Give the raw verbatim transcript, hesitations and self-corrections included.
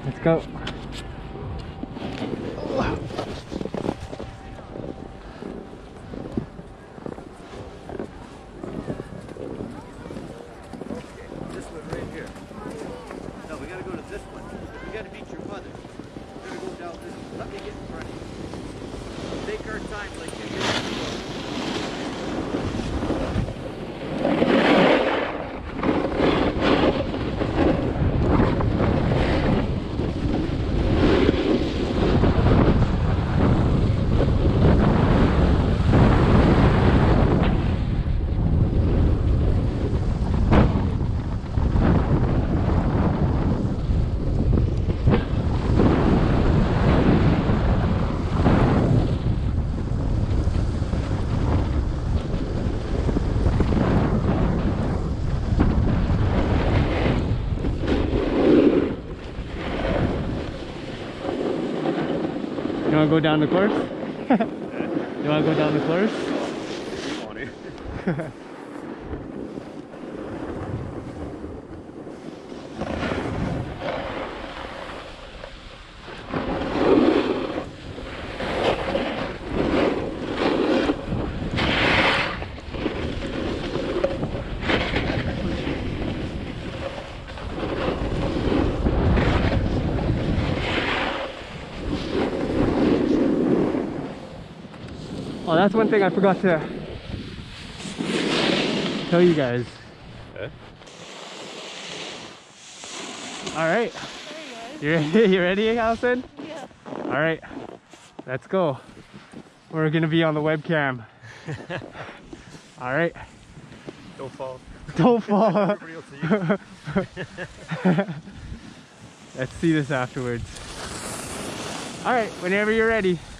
Let's go. This one right here. No, we gotta go to this one. We gotta meet your mother. We're gonna go down this one. Let me get in front of you. Take our time like you usually do. You wanna go down the course? You wanna go down the course? I want to. Oh, that's one thing I forgot to tell you guys. Eh? All right. You ready? You ready, Allison? Yeah. All right. Let's go. We're gonna be on the webcam. All right. Don't fall. Don't fall. Everybody will see you. Let's see this afterwards. All right. Whenever you're ready.